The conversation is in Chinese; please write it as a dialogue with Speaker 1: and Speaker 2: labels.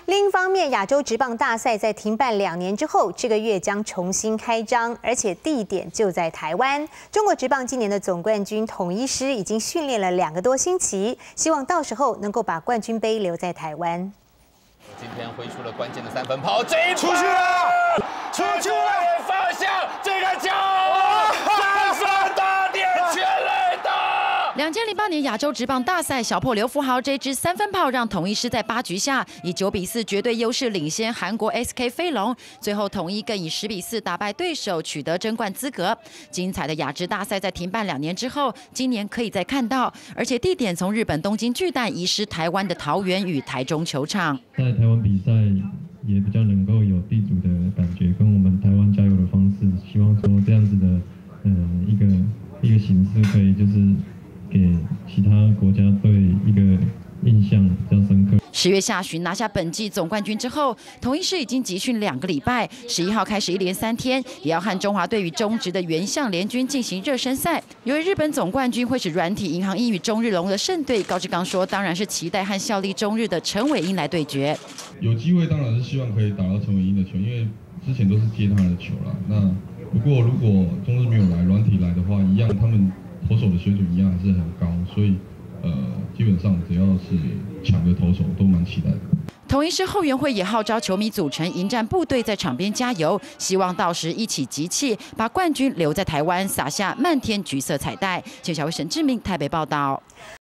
Speaker 1: 另一方面，亚洲职棒大赛在停办2年之后，这个月将重新开张，而且地点就在台湾。中国职棒今年的总冠军统一师已经训练了2个多星期，希望到时候能够把冠军杯留在台湾。
Speaker 2: 今天挥出了关键的3分炮，这一
Speaker 3: 出去了，出去了，
Speaker 2: 方向这个球，3分打点全垒打。
Speaker 4: 2008年亚洲职棒大赛，小破刘福豪这支3分炮让统一师在8局下以9比4绝对优势领先韩国 SK 飞龙，最后统一更以10比4打败对手，取得争冠资格。精彩的亚职大赛在停办2年之后，今年可以再看到，而且地点从日本东京巨蛋移师台湾的桃园与台中球场。
Speaker 5: 在台湾比赛也比较能够有地主的感觉，跟我们台湾加油的方式，希望说这样子的一个形式可以就是给其他国家队一个印象比较深刻。
Speaker 4: 10月下旬拿下本季总冠军之后，统一师已经集训2个礼拜，11号开始1连3天，也要和中华队与中职的原相联军进行热身赛。由于日本总冠军会是软体银行鹰与中日龙的胜队，高志刚说，当然是期待和效力中日的陈伟英来对决。
Speaker 5: 有机会当然是希望可以打到陈伟英的球，因为之前都是接他的球啦。那不过如果中日没有来，软体来的话，一样他们投手的水准一样还是很高，所以基本上只要是强的投手都蛮期待的。
Speaker 4: 统一师后援会也号召球迷组成迎战部队，在场边加油，希望到时一起集气，把冠军留在台湾，撒下漫天橘色彩带。记者沈志明台北报道。